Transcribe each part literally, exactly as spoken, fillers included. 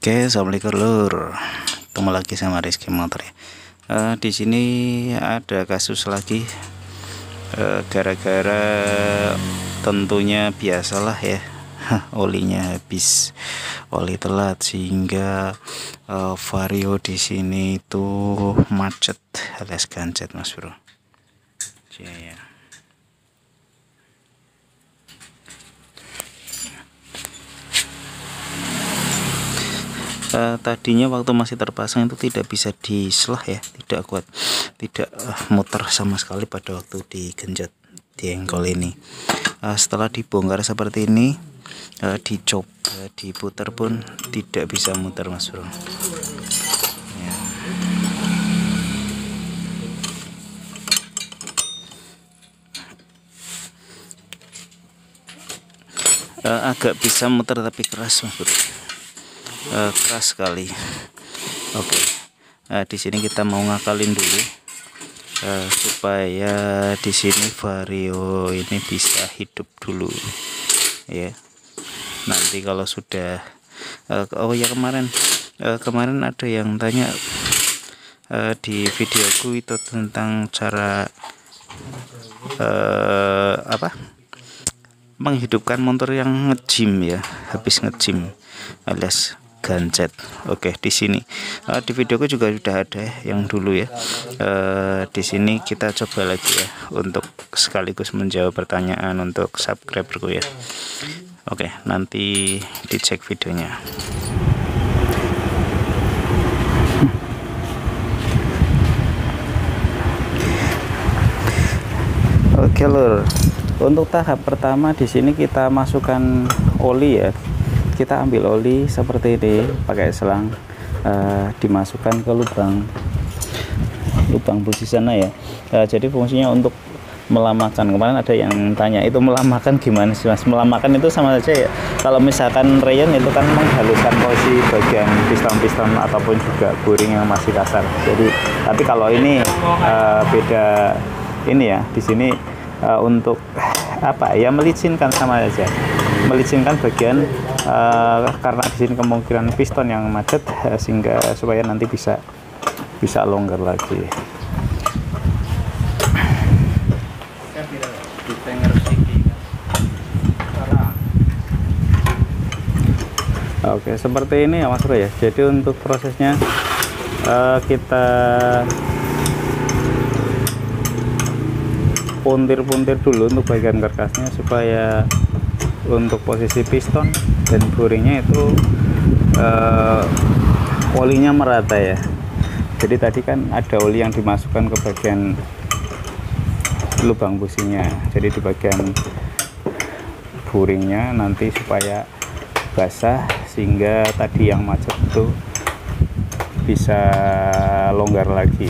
Oke, assalamualaikum lur. Ketemu lagi sama Rizky Motor ya. Uh, di sini ada kasus lagi gara-gara uh, tentunya biasalah ya, olinya habis, oli telat sehingga uh, Vario di sini itu macet alias gancet mas bro. Ya. Uh, tadinya waktu masih terpasang itu tidak bisa diselah ya, tidak kuat, tidak uh, muter sama sekali pada waktu digenjot di engkol ini. Uh, setelah dibongkar seperti ini, uh, dicoba diputar pun tidak bisa muter mas bro ya. Uh, agak bisa muter tapi keras mas bro. Uh, keras sekali. Oke, okay. uh, di sini kita mau ngakalin dulu uh, supaya di sini Vario ini bisa hidup dulu ya. Nanti kalau sudah uh, oh ya kemarin uh, kemarin ada yang tanya uh, di videoku itu tentang cara uh, apa menghidupkan motor yang nge-gym ya, habis nge-gym alias gancet. Oke, di sini uh, di videoku juga sudah ada ya, yang dulu ya. Uh, di sini kita coba lagi ya untuk sekaligus menjawab pertanyaan untuk subscriberku ya. Oke, nanti dicek videonya. Oke lur, untuk tahap pertama di sini kita masukkan oli ya. Kita ambil oli seperti ini pakai selang, uh, dimasukkan ke lubang lubang busi sana ya. Uh, jadi fungsinya untuk melamakan. Kemarin ada yang tanya itu melamakan gimana sih mas? Melamakan itu sama saja ya, kalau misalkan rayon itu kan menghaluskan posisi bagian piston-piston ataupun juga boring yang masih kasar. Jadi tapi kalau ini uh, beda ini ya, di sini uh, untuk apa ya, melicinkan sama saja, melicinkan bagian uh, karena di sini kemungkinan piston yang macet uh, sehingga supaya nanti bisa bisa longgar lagi. Oke, seperti ini ya mas bro ya. Jadi untuk prosesnya uh, kita puntir-puntir dulu untuk bagian karkasnya supaya untuk posisi piston dan boringnya itu uh, olinya merata ya. Jadi tadi kan ada oli yang dimasukkan ke bagian lubang businya, jadi di bagian boringnya nanti supaya basah sehingga tadi yang macet itu bisa longgar lagi.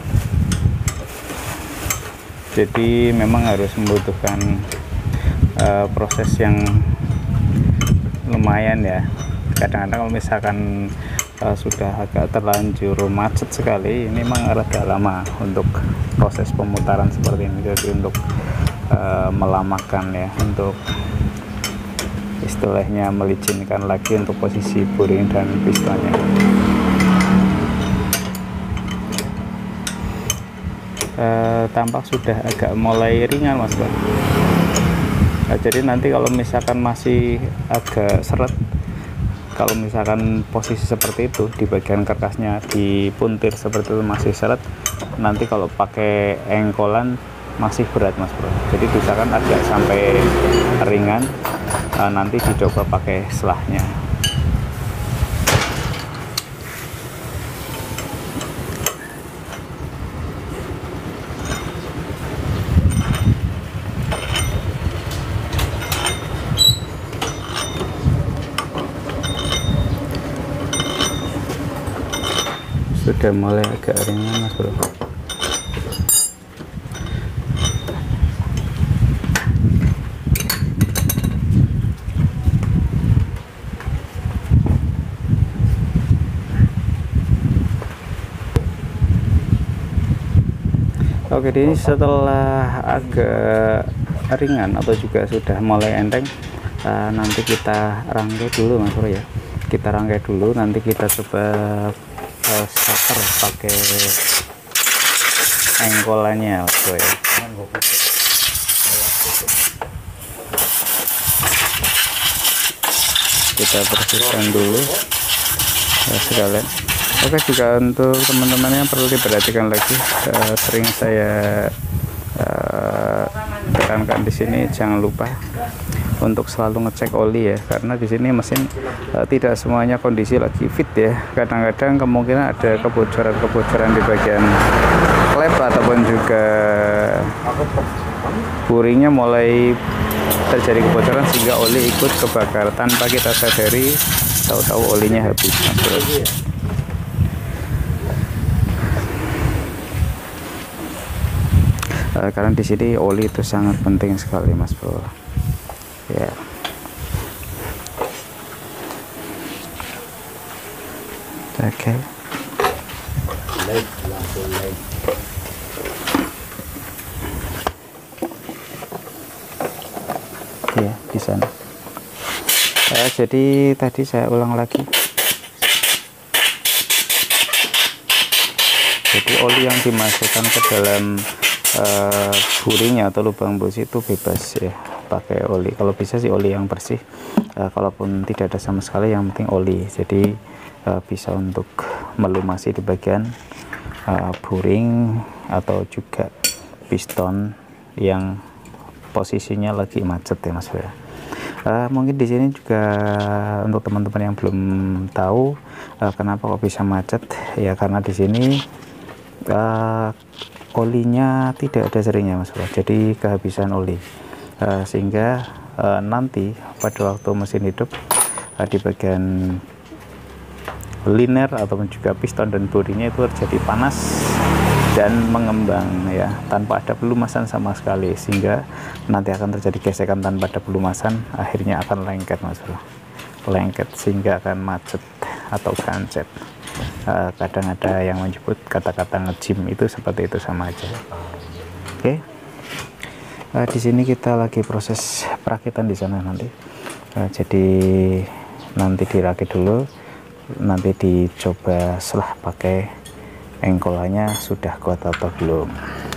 Jadi memang harus membutuhkan uh, proses yang lumayan ya. Kadang-kadang kalau misalkan uh, sudah agak terlanjur macet sekali, ini memang agak lama untuk proses pemutaran seperti ini. Jadi untuk uh, melamakan ya, untuk istilahnya melicinkan lagi untuk posisi boring dan pistonnya. Uh, tampak sudah agak mulai ringan mas bro. Nah, jadi nanti kalau misalkan masih agak seret, kalau misalkan posisi seperti itu di bagian karkasnya dipuntir seperti itu masih seret, nanti kalau pakai engkolan masih berat mas bro. Jadi misalkan agak sampai ringan, uh, nanti dicoba pakai selahnya. Sudah mulai agak ringan mas bro. Oke, ini setelah agak ringan atau juga sudah mulai enteng, uh, nanti kita rangkai dulu mas bro ya. kita rangkai dulu, nanti kita coba uh, starter pakai engkolannya bro ya. Kita bersihkan dulu ya, sekalian. Oke, juga untuk teman-teman yang perlu diperhatikan lagi, uh, sering saya uh, tekankan di sini, jangan lupa untuk selalu ngecek oli ya, karena di sini mesin uh, tidak semuanya kondisi lagi fit ya. Kadang-kadang kemungkinan ada kebocoran-kebocoran di bagian klep ataupun juga buringnya mulai terjadi kebocoran sehingga oli ikut kebakar tanpa kita sadari, tahu-tahu olinya habis. Uh, karena di sini oli itu sangat penting sekali mas bro ya. Oke, okay. Ya di sana. Uh, jadi tadi saya ulang lagi. Jadi oli yang dimasukkan ke dalam uh, buringnya atau lubang busi itu bebas ya, pakai oli. Kalau bisa sih oli yang bersih, uh, kalaupun tidak ada sama sekali yang penting oli. Jadi uh, bisa untuk melumasi di bagian uh, buring atau juga piston yang posisinya lagi macet ya mas ya. Uh, mungkin di sini juga untuk teman-teman yang belum tahu uh, kenapa kok bisa macet ya, karena di sini uh, olinya tidak ada seringnya mas bro, jadi kehabisan oli. Uh, sehingga uh, nanti pada waktu mesin hidup uh, di bagian liner ataupun juga piston dan bodinya itu terjadi panas dan mengembang ya, tanpa ada pelumasan sama sekali, sehingga nanti akan terjadi gesekan tanpa ada pelumasan, akhirnya akan lengket mas bro, lengket sehingga akan macet atau gancet. Uh, kadang ada yang menyebut kata-kata ngejim, itu seperti itu sama aja. Oke. Okay. Uh, di sini kita lagi proses perakitan di sana nanti. Uh, jadi nanti dirakit dulu, nanti dicoba setelah pakai engkolannya sudah kuat atau belum.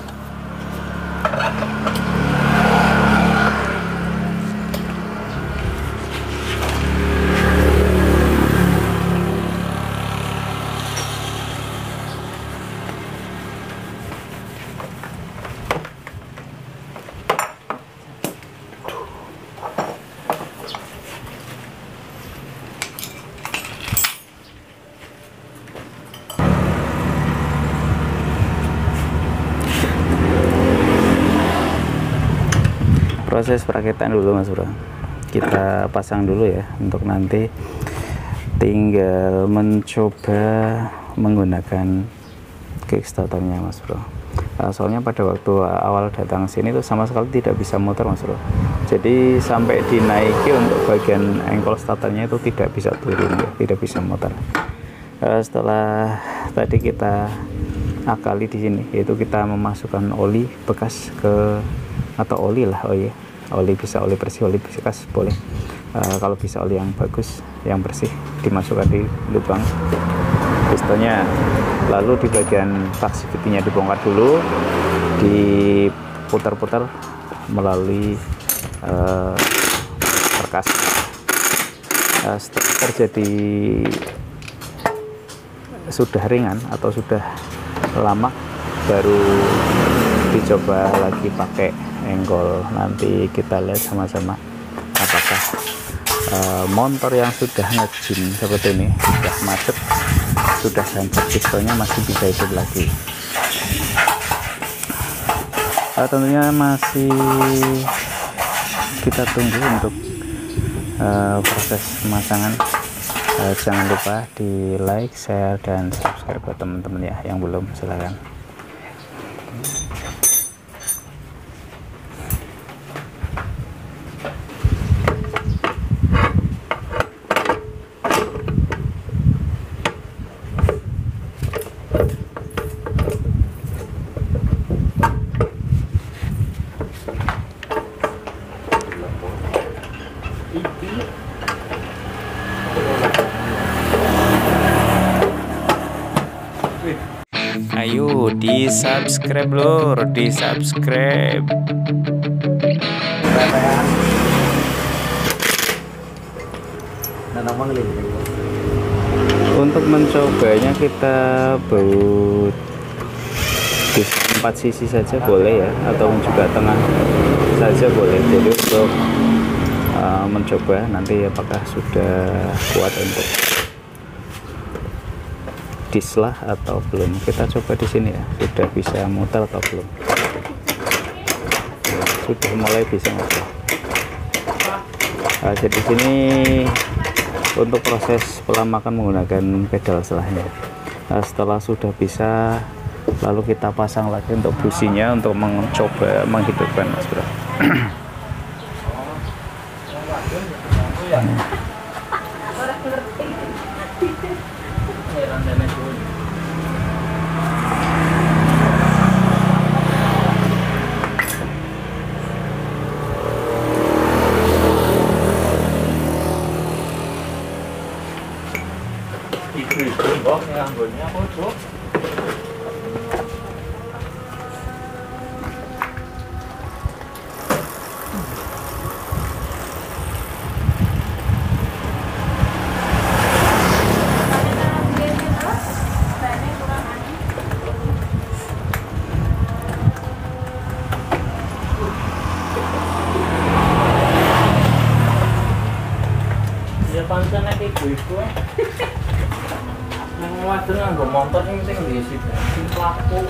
Proses perakitan dulu mas bro, kita pasang dulu ya, untuk nanti tinggal mencoba menggunakan kickstarternya mas bro. Uh, soalnya pada waktu awal datang sini tuh sama sekali tidak bisa muter mas bro, jadi sampai dinaiki untuk bagian engkol starternya itu tidak bisa turun ya, tidak bisa muter. Uh, setelah tadi kita akali di sini, yaitu kita memasukkan oli bekas ke, atau oli lah, oh iya, oli bisa oli bersih, oli bekas boleh. Uh, kalau bisa oli yang bagus, yang bersih, dimasukkan di lubang pistonnya, lalu di bagian faksi fitinya dibongkar dulu, diputar-putar melalui uh, perkas. Uh, setelah terjadi sudah ringan atau sudah lama, baru dicoba lagi pakai engkol. Nanti kita lihat sama-sama apakah uh, motor yang sudah ngejim seperti ini, sudah macet, sudah hancur, pistonnya masih bisa hidup lagi. Uh, tentunya masih kita tunggu untuk uh, proses pemasangan. Uh, jangan lupa di like, share, dan subscribe buat teman-teman ya yang belum, silahkan. di subscribe lur, di subscribe. Untuk mencobanya kita baut di empat sisi saja boleh ya, atau juga tengah saja boleh. Jadi untuk uh, mencoba nanti apakah sudah kuat untuk dislah atau belum, kita coba di sini ya, sudah bisa muter atau belum. Sudah mulai bisa muter. Nah, jadi sini untuk proses pelamakan menggunakan pedal selahnya. Nah, setelah sudah bisa, lalu kita pasang lagi untuk businya untuk mencoba menghidupkan mas bro. Ibu-ibu bos yang anggonnya apa bos? Ya pancen nek ibu-ibu nang wadon nganggo motor sing sing diisi bensin pelaku.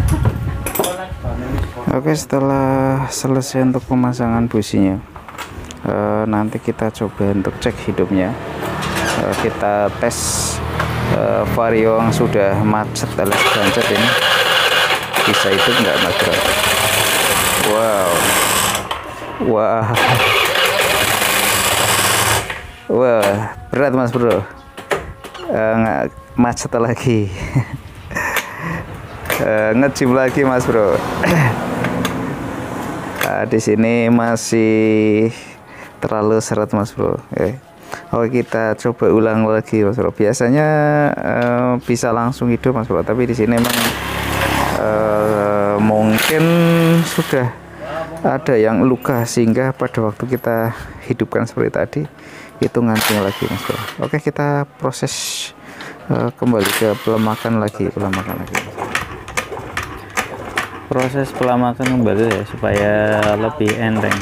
Oke, setelah selesai untuk pemasangan businya, uh, nanti kita coba untuk cek hidupnya. Uh, kita tes uh, vario yang sudah macet alias gancet ini bisa hidup nggak mas bro? Wow, wah, wah berat mas bro. Uh, macet lagi. uh, ngejim lagi mas bro. Nah, di sini masih terlalu seret mas bro. Oke, Oke kita coba ulang lagi mas bro. Biasanya uh, bisa langsung hidup mas bro, tapi di sini memang uh, mungkin sudah ada yang luka sehingga pada waktu kita hidupkan seperti tadi itu ngancing lagi mas bro. Oke, kita proses uh, kembali ke pelemakan lagi, pelemakan lagi. Proses pelemakan kembali ya supaya lebih enteng.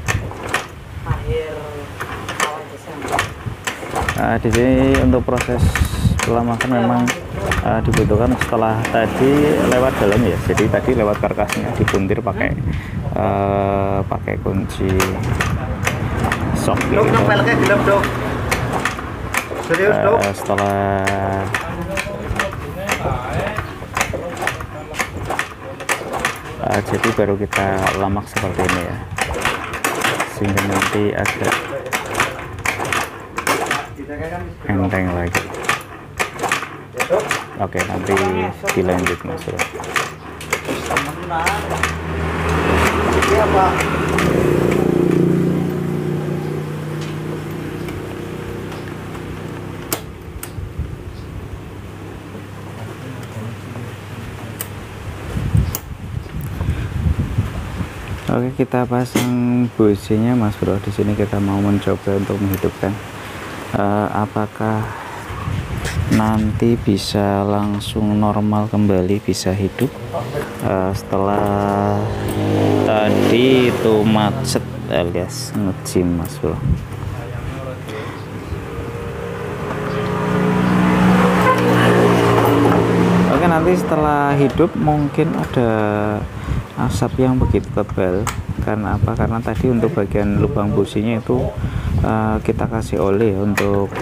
Nah, di sini untuk proses pelemakan memang uh, dibutuhkan setelah tadi lewat dalam ya. Jadi tadi lewat karkasnya dipuntir pakai uh, pakai kunci sok gitu. Uh, setelah uh, jadi baru kita lamak seperti ini ya, sehingga nanti agak enteng lagi. Oke, nanti dilanjut mas bro. Oke, kita pasang businya mas bro. Di sini kita mau mencoba untuk menghidupkan uh, apakah nanti bisa langsung normal kembali, bisa hidup uh, setelah tadi itu macet alias ngejim mas bro. Oke, nanti setelah hidup mungkin ada asap yang begitu tebal. Karena apa? Karena tadi untuk bagian lubang businya itu uh, kita kasih oli untuk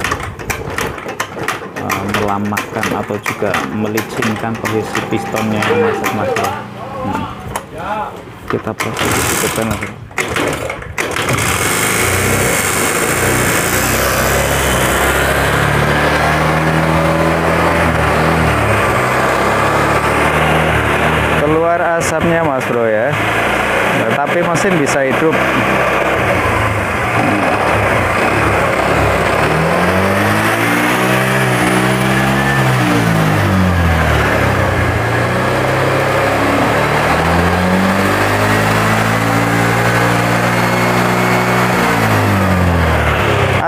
uh, melamakkan atau juga melicinkan posisi pistonnya yang masuk-masuk. Hmm. Kita proses hidupkan lagi. Keluar asapnya mas bro ya, nah, tapi mesin bisa hidup.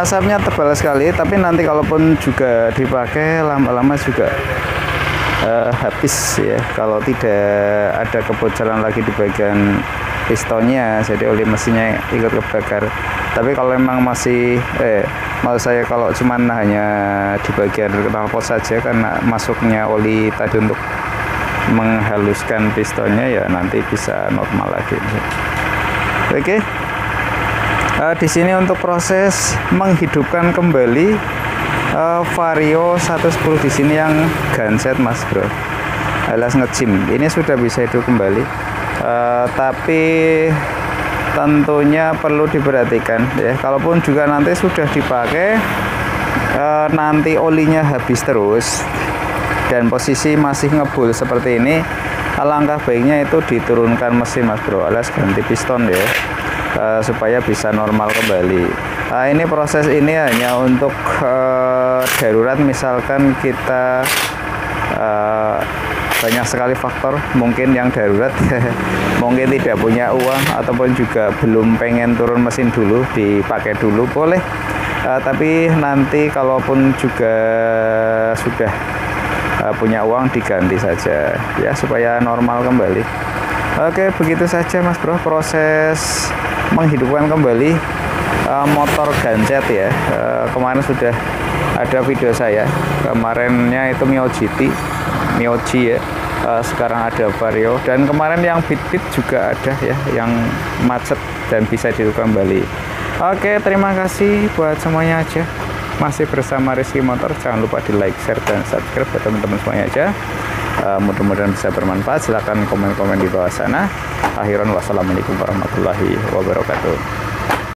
asapnya tebal sekali, tapi nanti kalaupun juga dipakai lama-lama juga uh, habis ya, kalau tidak ada kebocoran lagi di bagian pistonnya, jadi oli mesinnya ikut kebakar. Tapi kalau memang masih eh mau saya kalau cuman hanya di bagian knalpot saja, karena masuknya oli tadi untuk menghaluskan pistonnya, ya nanti bisa normal lagi. Oke. Uh, di sini untuk proses menghidupkan kembali uh, Vario seratus sepuluh di sini yang genset Mas Bro, alias ngejim, ini sudah bisa hidup kembali. Uh, tapi tentunya perlu diperhatikan ya, kalaupun juga nanti sudah dipakai uh, nanti olinya habis terus dan posisi masih ngebul seperti ini, alangkah baiknya itu diturunkan mesin Mas Bro, alias ganti piston ya. Uh, supaya bisa normal kembali. Nah, ini proses ini hanya untuk uh, darurat, misalkan kita uh, banyak sekali faktor mungkin yang darurat mungkin tidak punya uang ataupun juga belum pengen turun mesin dulu, dipakai dulu boleh. Uh, tapi nanti kalaupun juga sudah uh, punya uang, diganti saja ya supaya normal kembali. Oke, begitu saja Mas Bro proses menghidupkan kembali uh, motor genset ya. Uh, kemarin sudah ada video saya, kemarinnya itu Mio G T, Mio G ya. Uh, sekarang ada Vario, dan kemarin yang Beat-Beat juga ada ya, yang macet dan bisa dihidupkan kembali. Oke, terima kasih buat semuanya aja. Masih bersama Rizky Motor, jangan lupa di like, share, dan subscribe buat teman-teman semuanya aja. Uh, mudah-mudahan bisa bermanfaat. Silahkan komen-komen di bawah sana. Akhiran wassalamualaikum warahmatullahi wabarakatuh.